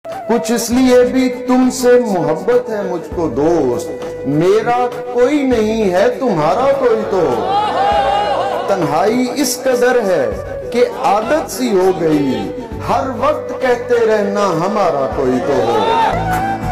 कुछ इसलिए भी तुमसे मोहब्बत है मुझको दोस्त, मेरा कोई नहीं है तुम्हारा कोई तो। तन्हाई इस कदर है कि आदत सी हो गई, हर वक्त कहते रहना हमारा कोई तो हो।